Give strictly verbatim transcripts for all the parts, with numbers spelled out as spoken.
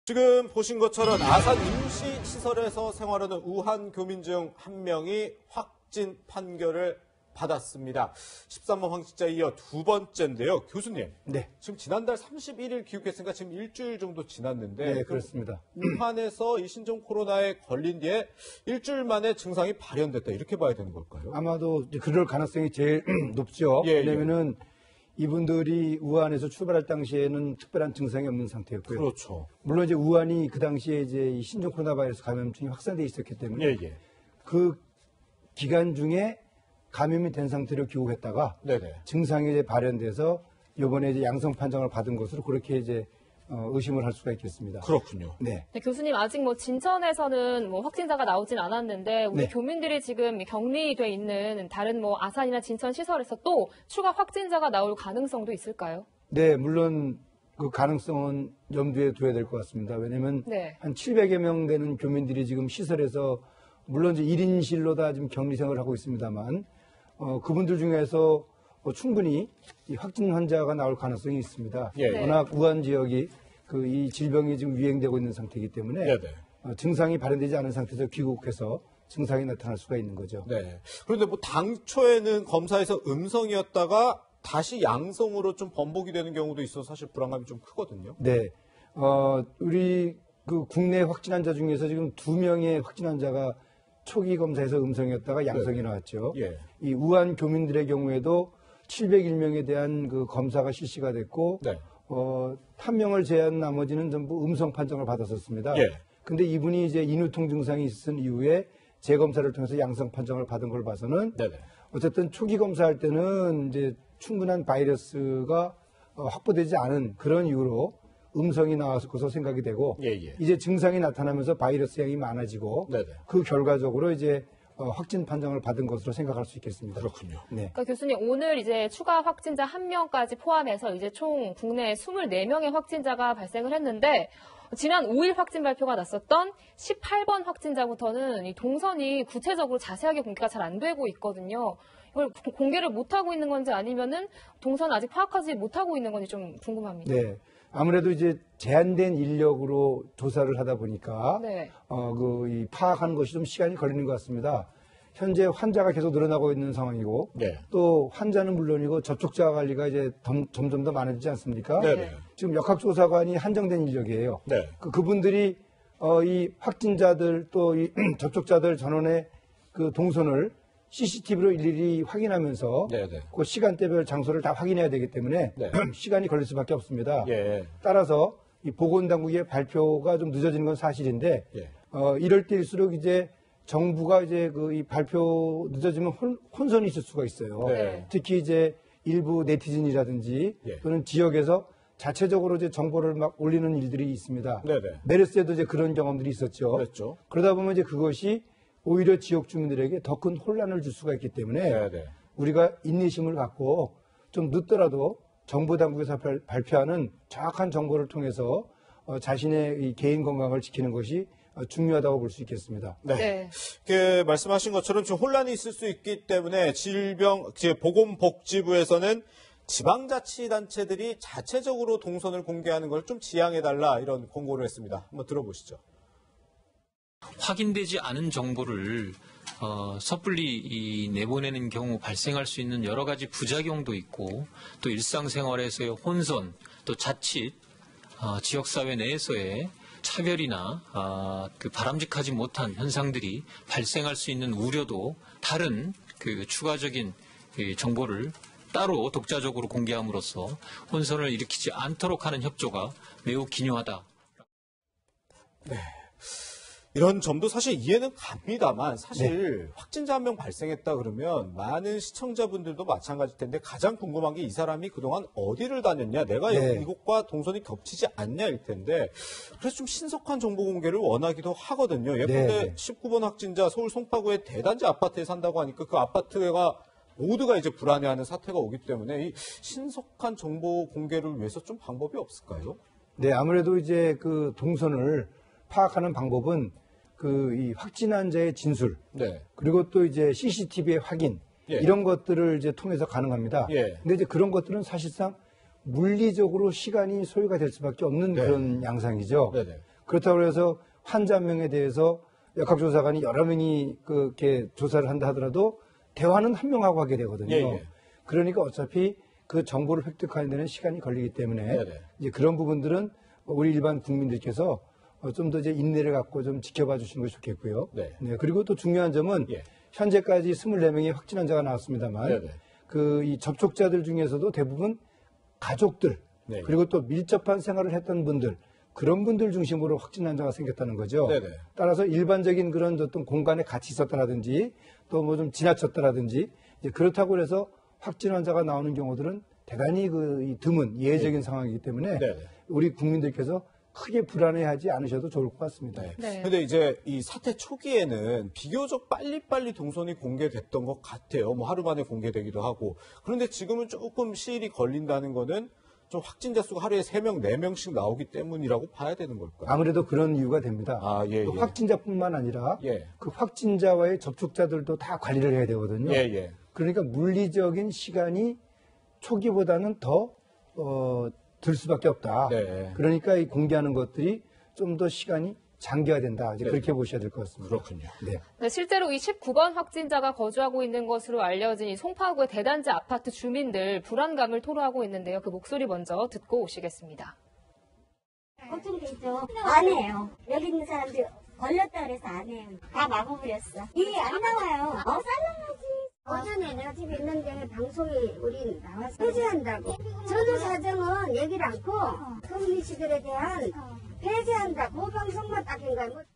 지금 보신 것처럼 아산 임시시설에서 생활하는 우한 교민 중 한 명이 확진 판결을 받았습니다. 십삼 번 확진자에 이어 두 번째인데요. 교수님, 네. 지금 지난달 삼십일 일 귀국했으니까 지금 일주일 정도 지났는데 네, 그렇습니다. 우한에서 이 신종 코로나에 걸린 뒤에 일주일 만에 증상이 발현됐다. 이렇게 봐야 되는 걸까요? 아마도 그럴 가능성이 제일 높죠. 예, 왜냐면은 이분들이 우한에서 출발할 당시에는 특별한 증상이 없는 상태였고요. 그렇죠. 물론 이제 우한이 그 당시에 이제 이 신종 코로나 바이러스 감염증이 확산돼 있었기 때문에 예, 예. 그 기간 중에 감염이 된 상태로 귀국했다가 네네. 증상이 이제 발현돼서 이번에 이제 양성 판정을 받은 것으로 그렇게 이제 어, 의심을 할 수가 있겠습니다. 그렇군요. 네. 네, 교수님 아직 뭐 진천에서는 뭐 확진자가 나오진 않았는데 우리 네. 교민들이 지금 격리돼 있는 다른 뭐 아산이나 진천 시설에서 또 추가 확진자가 나올 가능성도 있을까요? 네, 물론 그 가능성은 염두에 둬야 될 것 같습니다. 왜냐하면 네. 한 칠백여 명 되는 교민들이 지금 시설에서 물론 이제 일 인실로 다 지금 격리 생활을 하고 있습니다만 어, 그분들 중에서 어, 충분히 이 확진 환자가 나올 가능성이 있습니다. 예. 네. 워낙 우한 지역이 그 이 질병이 지금 유행되고 있는 상태이기 때문에 네네. 어, 증상이 발현되지 않은 상태에서 귀국해서 증상이 나타날 수가 있는 거죠. 네. 그런데 뭐 당초에는 검사에서 음성이었다가 다시 양성으로 좀 번복이 되는 경우도 있어서 사실 불안감이 좀 크거든요. 네. 어, 우리 그 국내 확진 환자 중에서 지금 두 명의 확진 환자가 초기 검사에서 음성이었다가 양성이 네. 나왔죠. 예. 이 우한 교민들의 경우에도 칠백일 명에 대한 그 검사가 실시가 됐고, 네. 어, 한 명을 제외한 나머지는 전부 음성 판정을 받았었습니다. 예. 근데 이분이 이제 인후통 증상이 있은 이후에 재검사를 통해서 양성 판정을 받은 걸 봐서는 네네. 어쨌든 초기 검사할 때는 이제 충분한 바이러스가 어, 확보되지 않은 그런 이유로 음성이 나왔을 것으로 생각이 되고 예, 예. 이제 증상이 나타나면서 바이러스 양이 많아지고 네네. 그 결과적으로 이제 어, 확진 판정을 받은 것으로 생각할 수 있겠습니다. 그렇군요. 네. 그러니까 교수님 오늘 이제 추가 확진자 한 명까지 포함해서 이제 총 국내 이십사 명의 확진자가 발생을 했는데 지난 오 일 확진 발표가 났었던 십팔 번 확진자부터는 이 동선이 구체적으로 자세하게 공개가 잘 안 되고 있거든요. 이걸 공개를 못하고 있는 건지 아니면은 동선 아직 파악하지 못하고 있는 건지 좀 궁금합니다. 네. 아무래도 이제 제한된 인력으로 조사를 하다 보니까 네. 어, 그, 이 파악하는 것이 좀 시간이 걸리는 것 같습니다. 현재 환자가 계속 늘어나고 있는 상황이고 네. 또 환자는 물론이고 접촉자 관리가 이제 점, 점점 더 많아지지 않습니까? 네네. 지금 역학조사관이 한정된 인력이에요. 네. 그, 그분들이 어, 이 확진자들 또 이 접촉자들 전원의 그 동선을 씨씨티비로 일일이 확인하면서 네네. 그 시간대별 장소를 다 확인해야 되기 때문에 네. 시간이 걸릴 수밖에 없습니다. 예. 따라서 이 보건당국의 발표가 좀 늦어지는 건 사실인데 예. 어, 이럴 때일수록 이제 정부가 이제 그 이 발표 늦어지면 혼, 혼선이 있을 수가 있어요. 네. 특히 이제 일부 네티즌이라든지 예. 또는 지역에서 자체적으로 이제 정보를 막 올리는 일들이 있습니다. 네네. 메르스 때도 이제 그런 경험들이 있었죠. 그랬죠. 그러다 보면 이제 그것이 오히려 지역 주민들에게 더 큰 혼란을 줄 수가 있기 때문에 네네. 우리가 인내심을 갖고 좀 늦더라도 정부 당국에서 발, 발표하는 정확한 정보를 통해서 어, 자신의 이 개인 건강을 지키는 것이 어, 중요하다고 볼 수 있겠습니다. 네. 네. 그 말씀하신 것처럼 좀 혼란이 있을 수 있기 때문에 질병, 보건복지부에서는 지방자치단체들이 자체적으로 동선을 공개하는 걸 좀 지양해달라 이런 권고를 했습니다. 한번 들어보시죠. 확인되지 않은 정보를 어, 섣불리 이 내보내는 경우 발생할 수 있는 여러 가지 부작용도 있고 또 일상생활에서의 혼선 또 자칫 어, 지역사회 내에서의 차별이나 어, 그 바람직하지 못한 현상들이 발생할 수 있는 우려도 다른 그 추가적인 그 정보를 따로 독자적으로 공개함으로써 혼선을 일으키지 않도록 하는 협조가 매우 기묘하다. 네. 이런 점도 사실 이해는 갑니다만 사실 네. 확진자 한 명 발생했다 그러면 많은 시청자분들도 마찬가지일 텐데 가장 궁금한 게 이 사람이 그동안 어디를 다녔냐, 내가 네. 이곳과 동선이 겹치지 않냐일 텐데 그래서 좀 신속한 정보 공개를 원하기도 하거든요. 예컨대 네. 십구 번 확진자 서울 송파구의 대단지 아파트에 산다고 하니까 그 아파트가 모두가 이제 불안해하는 사태가 오기 때문에 이 신속한 정보 공개를 위해서 좀 방법이 없을까요? 네, 아무래도 이제 그 동선을 파악하는 방법은 그 이 확진 환자의 진술, 네. 그리고 또 이제 씨씨티비의 확인, 예. 이런 것들을 이제 통해서 가능합니다. 예. 근데 이제 그런 것들은 사실상 물리적으로 시간이 소요가 될 수밖에 없는 네. 그런 양상이죠. 네네. 그렇다고 해서 환자 한 명에 대해서 역학조사관이 여러 명이 그렇게 조사를 한다 하더라도 대화는 한 명하고 하게 되거든요. 예, 예. 그러니까 어차피 그 정보를 획득하는 데는 시간이 걸리기 때문에 네네. 이제 그런 부분들은 우리 일반 국민들께서 좀 더 이제 인내를 갖고 좀 지켜봐 주시는 것이 좋겠고요. 네. 네, 그리고 또 중요한 점은 예. 현재까지 스물네 명의 확진 환자가 나왔습니다만 네네. 그 이 접촉자들 중에서도 대부분 가족들 네. 그리고 또 밀접한 생활을 했던 분들 그런 분들 중심으로 확진 환자가 생겼다는 거죠. 네네. 따라서 일반적인 그런 어떤 공간에 같이 있었다라든지 또 뭐 좀 지나쳤다라든지 이제 그렇다고 해서 확진 환자가 나오는 경우들은 대단히 그 이 드문 예외적인 상황이기 때문에 네네. 우리 국민들께서 크게 불안해하지 않으셔도 좋을 것 같습니다. 네. 네. 근데 이제 이 사태 초기에는 비교적 빨리빨리 동선이 공개됐던 것 같아요. 뭐 하루 만에 공개되기도 하고. 그런데 지금은 조금 시일이 걸린다는 거는 좀 확진자 수가 하루에 세 명, 네 명씩 나오기 때문이라고 봐야 되는 걸까요? 아무래도 그런 이유가 됩니다. 아, 예, 또 예. 확진자뿐만 아니라 예. 그 확진자와의 접촉자들도 다 관리를 해야 되거든요. 예, 예. 그러니까 물리적인 시간이 초기보다는 더 어, 들 수밖에 없다. 네. 그러니까 이 공개하는 것들이 좀 더 시간이 장기화된다. 이제 네. 그렇게 보셔야 될 것 같습니다. 그렇군요. 네. 네, 실제로 이 십구 번 확진자가 거주하고 있는 것으로 알려진 이 송파구의 대단지 아파트 주민들 불안감을 토로하고 있는데요. 그 목소리 먼저 듣고 오시겠습니다. 걱정되죠. 안 해요. 여기 있는 사람들 걸렸다 그래서 안 해요. 다 막아버렸어. 이게 안 나와요. 어, 쌀랑하지. 어전에 내가 집에 있는데 방송이 우리 나와서 폐쇄한다고. 저도 사정은 얘기를 않고 커뮤니티들에 대한 폐쇄한다. 보방송만 딱인 거야. 뭐.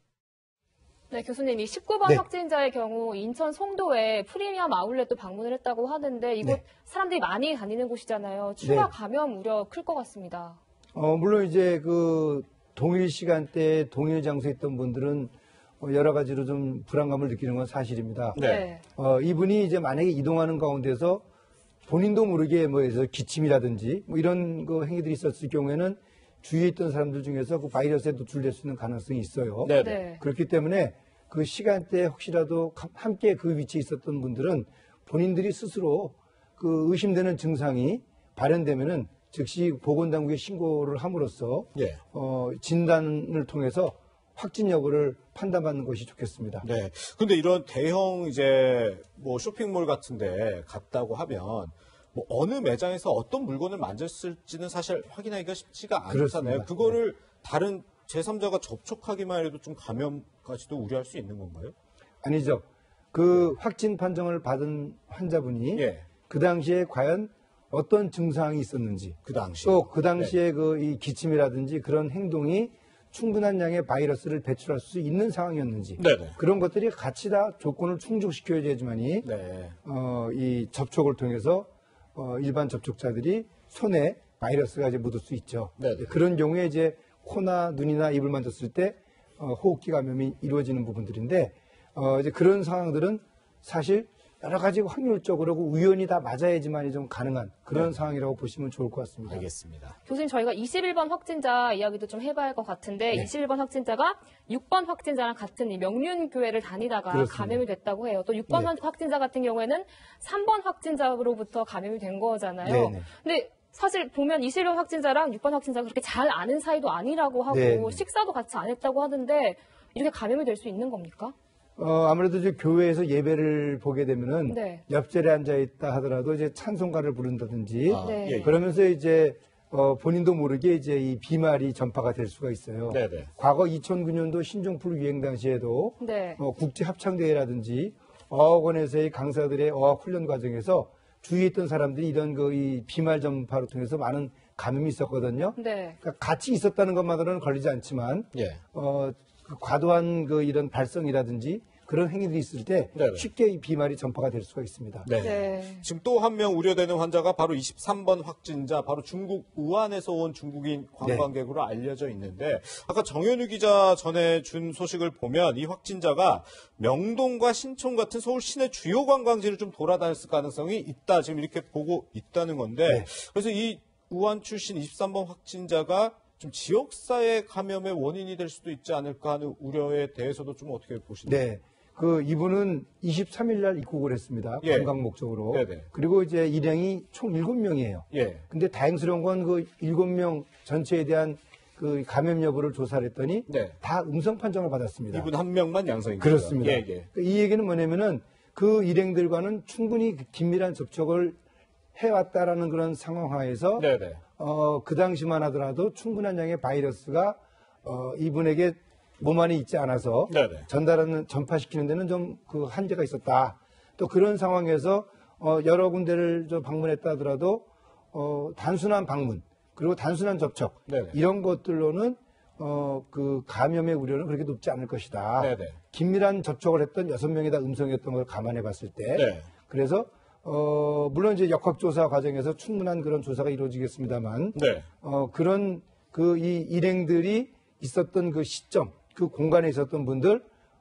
네, 교수님, 이 십구 번 네. 확진자의 경우 인천 송도에 프리미엄 아울렛도 방문을 했다고 하는데 이곳 네. 사람들이 많이 다니는 곳이잖아요. 추가 네. 감염 우려 클 것 같습니다. 어, 물론 이제 그 동일 시간대에 동일 장소에 있던 분들은 어, 여러 가지로 좀 불안감을 느끼는 건 사실입니다. 네. 어, 이분이 이제 만약에 이동하는 가운데서 본인도 모르게 뭐 해서 기침이라든지 뭐 이런 그 행위들이 있었을 경우에는 주위에 있던 사람들 중에서 그 바이러스에 노출될 수 있는 가능성이 있어요. 네. 네. 그렇기 때문에 그 시간대에 혹시라도 가- 함께 그 위치에 있었던 분들은 본인들이 스스로 그 의심되는 증상이 발현되면은 즉시 보건당국에 신고를 함으로써 예. 어, 진단을 통해서 확진 여부를 판단받는 것이 좋겠습니다. 네. 근데 이런 대형 이제 뭐 쇼핑몰 같은데 갔다고 하면 뭐 어느 매장에서 어떤 물건을 만졌을지는 사실 확인하기가 쉽지가 않잖아요. 그렇습니다. 그거를 다른 제삼자가 접촉하기만 해도 좀 감염까지도 우려할 수 있는 건가요? 아니죠. 그 확진 판정을 받은 환자분이 예. 그 당시에 과연 어떤 증상이 있었는지 그 당시. 또 그 당시에 그 이 기침이라든지 그런 행동이 충분한 양의 바이러스를 배출할 수 있는 상황이었는지 네네. 그런 것들이 같이 다 조건을 충족시켜야 되지만이 네. 어, 이 접촉을 통해서 어, 일반 접촉자들이 손에 바이러스가 이제 묻을 수 있죠. 네네. 그런 경우에 이제 코나 눈이나 입을 만졌을 때 어, 호흡기 감염이 이루어지는 부분들인데 어, 이제 그런 상황들은 사실 여러 가지 확률적으로 우연히 다 맞아야지만이 좀 가능한 그런 상황이라고 보시면 좋을 것 같습니다. 알겠습니다. 교수님, 저희가 이십일 번 확진자 이야기도 좀 해봐야 할 것 같은데 네. 이십일 번 확진자가 육 번 확진자랑 같은 이 명륜교회를 다니다가 그렇습니다. 감염이 됐다고 해요. 또 육 번 네. 확진자 같은 경우에는 삼 번 확진자로부터 감염이 된 거잖아요. 네네. 근데 사실 보면 이십일 번 확진자랑 육 번 확진자가 그렇게 잘 아는 사이도 아니라고 하고 네네. 식사도 같이 안 했다고 하던데 이렇게 감염이 될 수 있는 겁니까? 어, 아무래도 이제 교회에서 예배를 보게 되면은 네. 옆자리에 앉아 있다 하더라도 이제 찬송가를 부른다든지 아, 네. 예, 예. 그러면서 이제 어, 본인도 모르게 이제 이 비말이 전파가 될 수가 있어요. 네네. 과거 이천구 년도 신종플루 유행 당시에도 네. 어, 국제 합창대회라든지 어학원에서의 강사들의 어학 훈련 과정에서 주위에 있던 사람들이 이런 그 이 비말 전파를 통해서 많은 감염이 있었거든요. 네. 그러니까 같이 있었다는 것만으로는 걸리지 않지만 예. 어, 그 과도한 그 이런 발성이라든지 그런 행위들이 있을 때 네네. 쉽게 이 비말이 전파가 될 수가 있습니다. 네. 네. 지금 또 한 명 우려되는 환자가 바로 이십삼 번 확진자, 바로 중국 우한에서 온 중국인 관광객으로 알려져 있는데 아까 정현우 기자 전해준 소식을 보면 이 확진자가 명동과 신촌 같은 서울 시내 주요 관광지를 좀 돌아다녔을 가능성이 있다. 지금 이렇게 보고 있다는 건데 네. 그래서 이 우한 출신 이십삼 번 확진자가 좀 지역사회 감염의 원인이 될 수도 있지 않을까 하는 우려에 대해서도 좀 어떻게 보시나요? 네. 그 이분은 이십삼 일 날 입국을 했습니다. 예. 관광 목적으로. 네네. 그리고 이제 일행이 총 일곱 명이에요. 예. 근데 다행스러운 건 그 일곱 명 전체에 대한 그 감염 여부를 조사를 했더니 네. 다 음성 판정을 받았습니다. 이분 한 명만 양성인 거죠. 그렇습니다. 예, 예. 이 얘기는 뭐냐면은 그 일행들과는 충분히 긴밀한 접촉을 해왔다라는 그런 상황하에서 네네. 어, 그 당시만 하더라도 충분한 양의 바이러스가 어, 이분에게 몸 안에 있지 않아서 네네. 전달하는 전파시키는 데는 좀 그 한계가 있었다. 또 그런 상황에서 어, 여러 군데를 좀 방문했다 하더라도 어, 단순한 방문 그리고 단순한 접촉 네네. 이런 것들로는 어, 그 감염의 우려는 그렇게 높지 않을 것이다. 네네. 긴밀한 접촉을 했던 여섯 명이 다 음성이었던 걸 감안해 봤을 때 네. 그래서 어, 물론 이제 역학조사 과정에서 충분한 그런 조사가 이루어지겠습니다만 네. 어, 그런 그 이 일행들이 있었던 그 시점, 그 공간에 있었던 분들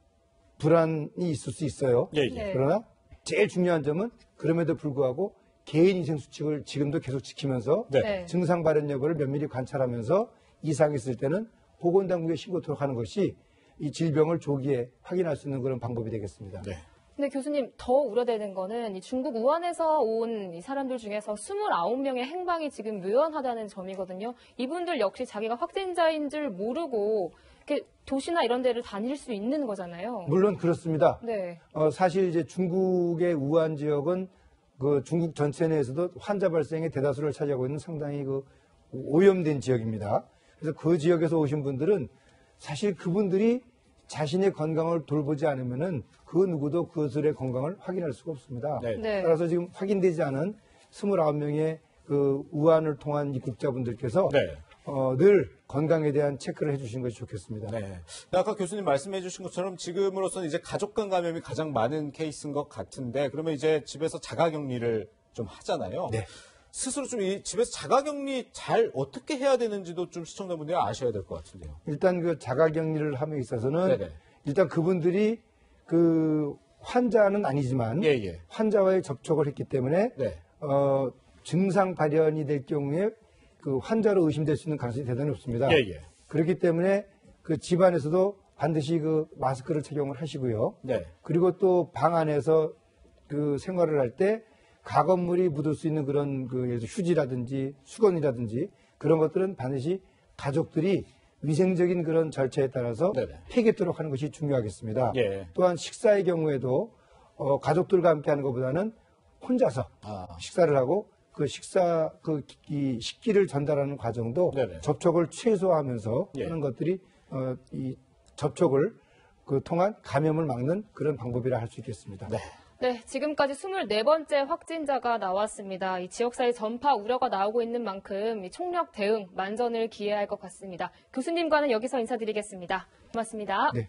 불안이 있을 수 있어요. 예, 예. 네. 그러나 제일 중요한 점은 그럼에도 불구하고 개인 위생 수칙을 지금도 계속 지키면서 네. 네. 증상 발현 여부를 면밀히 관찰하면서 이상이 있을 때는 보건당국에 신고토록 하는 것이 이 질병을 조기에 확인할 수 있는 그런 방법이 되겠습니다. 네. 근데 교수님 더 우려되는 거는 이 중국 우한에서 온 이 사람들 중에서 스물아홉 명의 행방이 지금 묘연하다는 점이거든요. 이분들 역시 자기가 확진자인 줄 모르고 이렇게 도시나 이런 데를 다닐 수 있는 거잖아요. 물론 그렇습니다. 네. 어, 사실 이제 중국의 우한 지역은 그 중국 전체 내에서도 환자 발생의 대다수를 차지하고 있는 상당히 그 오염된 지역입니다. 그래서 그 지역에서 오신 분들은 사실 그분들이 자신의 건강을 돌보지 않으면은 그 누구도 그들의 건강을 확인할 수가 없습니다. 네. 네. 따라서 지금 확인되지 않은 스물아홉 명의 그 우한을 통한 입국자분들께서 네. 어, 늘 건강에 대한 체크를 해주시는 것이 좋겠습니다. 네. 아까 교수님 말씀해 주신 것처럼 지금으로서는 이제 가족 간 감염이 가장 많은 케이스인 것 같은데 그러면 이제 집에서 자가격리를 좀 하잖아요. 네. 스스로 좀 이 집에서 자가격리 잘 어떻게 해야 되는지도 좀 시청자분들이 아셔야 될 것 같은데요. 일단 그 자가격리를 함에 있어서는 네네. 일단 그분들이 그 환자는 아니지만 예, 예. 환자와의 접촉을 했기 때문에 네. 어, 증상 발현이 될 경우에 그 환자로 의심될 수 있는 가능성이 대단히 높습니다. 예, 예. 그렇기 때문에 그 집안에서도 반드시 그 마스크를 착용을 하시고요. 네. 그리고 또 방 안에서 그 생활을 할 때 가건물이 묻을 수 있는 그런 그 예를 들어 휴지라든지 수건이라든지 그런 것들은 반드시 가족들이 위생적인 그런 절차에 따라서 네네. 폐기토록 하는 것이 중요하겠습니다. 예. 또한 식사의 경우에도 어, 가족들과 함께 하는 것보다는 혼자서 아. 식사를 하고 그 식사 그 이 식기를 전달하는 과정도 네네. 접촉을 최소화하면서 예. 하는 것들이 어, 이 접촉을 그 통한 감염을 막는 그런 방법이라 할 수 있겠습니다. 네. 네, 지금까지 스물네 번째 확진자가 나왔습니다. 이 지역사회 전파 우려가 나오고 있는 만큼 이 총력 대응, 만전을 기해야 할 것 같습니다. 교수님과는 여기서 인사드리겠습니다. 고맙습니다. 네,